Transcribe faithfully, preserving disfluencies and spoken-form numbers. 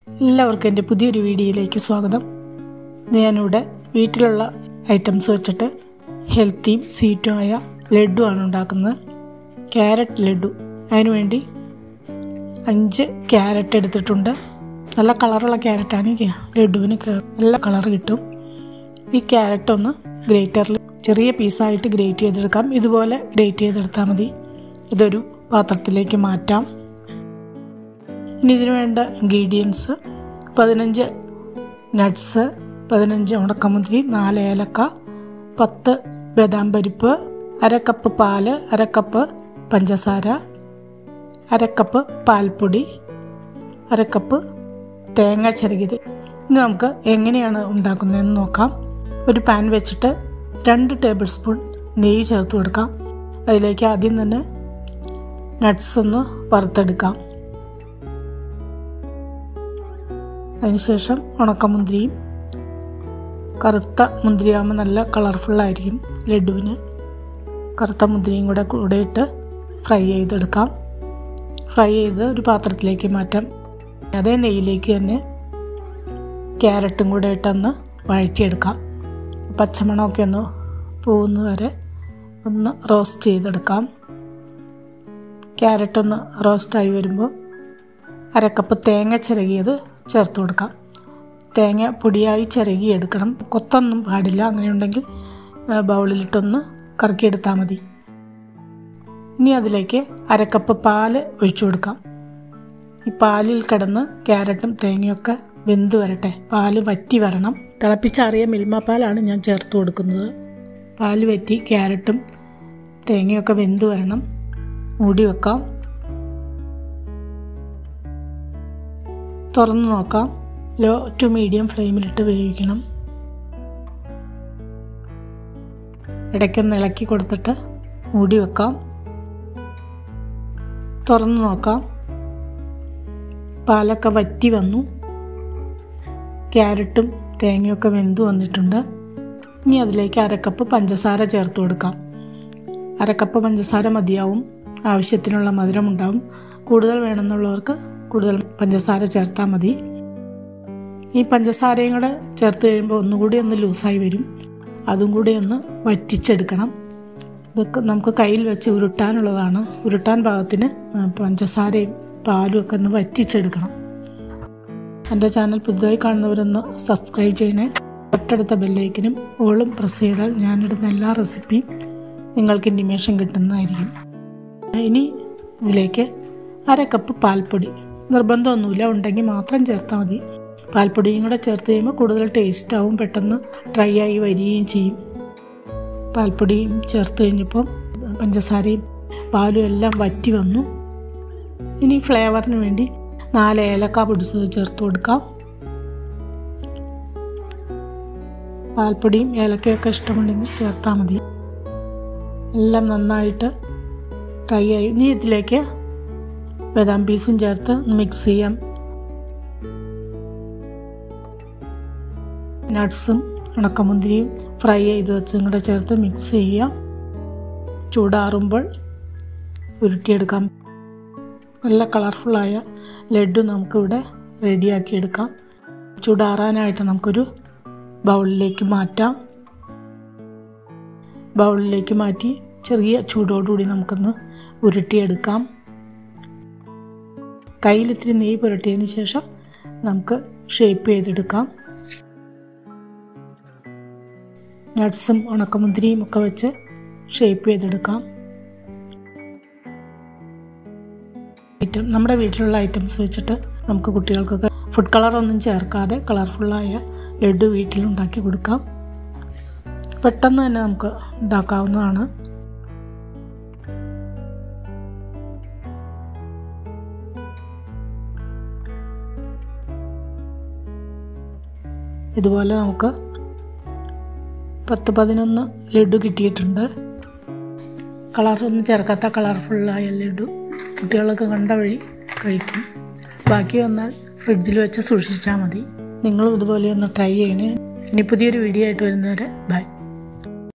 എല്ലാവർക്കും എൻ്റെ പുതിയൊരു വീഡിയോയിലേക്ക് സ്വാഗതം. ഞാനിവിടെ വീട്ടിലുള്ള ഐറ്റംസ് വെച്ചിട്ട് ഹെൽത്തിയും സ്വീറ്റുമായ ലഡു ആണ് ഉണ്ടാക്കുന്നത്. ക്യാരറ്റ് ലഡു. അതിനുവേണ്ടി അഞ്ച് ക്യാരറ്റ് എടുത്തിട്ടുണ്ട്. നല്ല കളറുള്ള ക്യാരറ്റാണ്. ഈ ലഡുവിന് നല്ല കളർ കിട്ടും. ഈ ക്യാരറ്റ് ഒന്ന് ഗ്രേറ്ററിൽ ചെറിയ പീസായിട്ട് ഗ്രേറ്റ് ചെയ്തെടുക്കാം. ഇതുപോലെ ഗ്രേറ്റ് ചെയ്തെടുത്താൽ മതി. ഇതൊരു പാത്രത്തിലേക്ക് മാറ്റാം. ഇനി ഇതിന് വേണ്ട ഇൻഗ്രീഡിയൻസ്: പതിനഞ്ച് നട്ട്സ്, പതിനഞ്ച് ഉണക്കമുന്തിരി, നാല് ഏലക്ക, പത്ത് ബദാം പരിപ്പ്, അരക്കപ്പ് പാല്, അരക്കപ്പ് പഞ്ചസാര, അരക്കപ്പ് പാൽപ്പൊടി, അരക്കപ്പ് തേങ്ങ ചിരകിയത്. ഇനി നമുക്ക് എങ്ങനെയാണ് ഉണ്ടാക്കുന്നതെന്ന് നോക്കാം. ഒരു പാൻ വെച്ചിട്ട് രണ്ട് ടേബിൾ സ്പൂൺ നെയ്യ് ചേർത്ത് കൊടുക്കാം. അതിലേക്ക് ആദ്യം തന്നെ നട്ട്സ് ഒന്ന് വറുത്തെടുക്കാം. അതിനുശേഷം ഉണക്കമുന്തിരിയും, കറുത്ത മുന്തിരിയാകുമ്പോൾ നല്ല കളർഫുള്ളായിരിക്കും ലഡുവിന്. കറുത്ത മുന്തിരിയും കൂടെ കൂടെ ഇട്ട് ഫ്രൈ ചെയ്തെടുക്കാം. ഫ്രൈ ചെയ്ത് ഒരു പാത്രത്തിലേക്ക് മാറ്റാം. അതേ നെയ്യിലേക്ക് തന്നെ ക്യാരറ്റും കൂടെ ഇട്ടൊന്ന് വഴറ്റിയെടുക്കാം. പച്ചമണമൊക്കെ ഒന്ന് പോകുന്ന വരെ ഒന്ന് റോസ്റ്റ് ചെയ്തെടുക്കാം. ക്യാരറ്റൊന്ന് റോസ്റ്റായി വരുമ്പോൾ അരക്കപ്പ് തേങ്ങ ചിരകിയത് ചേർത്ത് കൊടുക്കാം. തേങ്ങ പൊടിയായി ചിരകി എടുക്കണം. കൊത്തൊന്നും പാടില്ല. അങ്ങനെയുണ്ടെങ്കിൽ ബൗളിലിട്ടൊന്ന് കറക്കിയെടുത്താൽ മതി. ഇനി അതിലേക്ക് അരക്കപ്പ് പാല് ഒഴിച്ചു കൊടുക്കാം. ഈ പാലിൽ കിടന്ന് ക്യാരറ്റും തേങ്ങയൊക്കെ വെന്ത് വരട്ടെ. പാല് വറ്റി വരണം. തിളപ്പിച്ചാറിയ മിൽമ പാലാണ് ഞാൻ ചേർത്ത് കൊടുക്കുന്നത്. പാല് വറ്റി ക്യാരറ്റും തേങ്ങയൊക്കെ വെന്ത് വരണം. മൂടി വെക്കാം. തുറന്ന് നോക്കാം. ലോ ടു മീഡിയം ഫ്ലെയിമിലിട്ട് വേവിക്കണം. ഇടയ്ക്കൊന്ന് ഇളക്കി കൊടുത്തിട്ട് മൂടി വെക്കാം. തുറന്ന് നോക്കാം. പാലൊക്കെ വറ്റി വന്നു. ക്യാരറ്റും തേങ്ങയൊക്കെ വെന്ത് വന്നിട്ടുണ്ട്. ഇനി അതിലേക്ക് അരക്കപ്പ് പഞ്ചസാര ചേർത്ത് കൊടുക്കാം. അരക്കപ്പ് പഞ്ചസാര മതിയാവും. ആവശ്യത്തിനുള്ള മധുരം ഉണ്ടാവും. കൂടുതൽ വേണമെന്നുള്ളവർക്ക് കൂടുതൽ പഞ്ചസാര ചേർത്താൽ മതി. ഈ പഞ്ചസാരയും കൂടെ ചേർത്ത് കഴിയുമ്പോൾ ഒന്നുകൂടി ഒന്ന് ലൂസായി വരും. അതും കൂടി ഒന്ന് വറ്റിച്ചെടുക്കണം. ഇതൊക്കെ നമുക്ക് കയ്യിൽ വെച്ച് ഉരുട്ടാനുള്ളതാണ്. ഉരുട്ടാൻ പാകത്തിന് പഞ്ചസാരയും പാലും ഒക്കെ ഒന്ന് വറ്റിച്ചെടുക്കണം. എൻ്റെ ചാനൽ പുതുതായി കാണുന്നവരൊന്ന് സബ്സ്ക്രൈബ് ചെയ്യണേ. തൊട്ടടുത്ത ബെല്ലൈക്കനും ഓളും പ്രസ് ചെയ്താൽ ഞാനിടുന്ന എല്ലാ റെസിപ്പിയും നിങ്ങൾക്ക് ഇൻറ്റിമേഷൻ കിട്ടുന്നതായിരിക്കും. ഇനി ഇതിലേക്ക് അര കപ്പ് പാൽപ്പൊടി. നിർബന്ധമൊന്നുമില്ല, ഉണ്ടെങ്കിൽ മാത്രം ചേർത്താൽ മതി. പാൽപ്പൊടിയും കൂടെ ചേർത്ത് കഴിയുമ്പോൾ കൂടുതൽ ടേസ്റ്റ് ആവും. പെട്ടെന്ന് ഡ്രൈ ആയി വരികയും ചെയ്യും. പാൽപ്പൊടിയും ചേർത്ത് കഴിഞ്ഞപ്പോൾ പഞ്ചസാരയും പാലും എല്ലാം വറ്റി വന്നു. ഇനി ഫ്ലേവറിന് വേണ്ടി നാല് ഏലക്ക പൊടിച്ചത് ചേർത്ത് കൊടുക്കാം. പാൽപ്പൊടിയും ഏലക്കയൊക്കെ ഇഷ്ടമുണ്ടെങ്കിൽ ചേർത്താൽ മതി. എല്ലാം നന്നായിട്ട് ഡ്രൈ ആയി. ഇനി ഇതിലേക്ക് ബദാം പീസും ചേർത്ത് മിക്സ് ചെയ്യാം. നട്ട്സും ഉണക്കമുന്തിരിയും ഫ്രൈ ചെയ്ത് വെച്ചും കൂടെ ചേർത്ത് മിക്സ് ചെയ്യാം. ചൂടാറുമ്പോൾ ഉരുട്ടിയെടുക്കാം. നല്ല കളർഫുള്ളായ ലഡു നമുക്കിവിടെ റെഡിയാക്കി എടുക്കാം. ചൂടാറാനായിട്ട് നമുക്കൊരു ബൗളിലേക്ക് മാറ്റാം. ബൗളിലേക്ക് മാറ്റി ചെറിയ ചൂടോടുകൂടി നമുക്കൊന്ന് ഉരുട്ടിയെടുക്കാം. കയ്യിൽ ഇത്തിരി നെയ്യ് പുരട്ടിയതിന് ശേഷം നമുക്ക് ഷേപ്പ് ചെയ്തെടുക്കാം. നട്ട്സും ഉണക്കമുന്തിരിയും ഒക്കെ വെച്ച് ഷേപ്പ് ചെയ്തെടുക്കാം. ഐറ്റം നമ്മുടെ വീട്ടിലുള്ള ഐറ്റംസ് വെച്ചിട്ട് നമുക്ക് കുട്ടികൾക്കൊക്കെ ഫുഡ് കളറൊന്നും ചേർക്കാതെ കളർഫുള്ളായ ലഡു വീട്ടിലുണ്ടാക്കി കൊടുക്കാം. പെട്ടെന്ന് തന്നെ നമുക്ക് ഉണ്ടാക്കാവുന്നതാണ്. ഇതുപോലെ നമുക്ക് പത്ത് പതിനൊന്ന് ലഡു കിട്ടിയിട്ടുണ്ട്. കളറൊന്നും ചേർക്കാത്ത കളർഫുള്ളായ ലഡു കുട്ടികളൊക്കെ കണ്ട വഴി കഴിക്കും. ബാക്കി വന്നാൽ ഫ്രിഡ്ജിൽ വെച്ച് സൂക്ഷിച്ചാൽ മതി. നിങ്ങളും ഇതുപോലെ ഒന്ന് ട്രൈ ചെയ്യണേ. ഇനി പുതിയൊരു വീഡിയോ ആയിട്ട് വരുന്നവരെ ബൈ.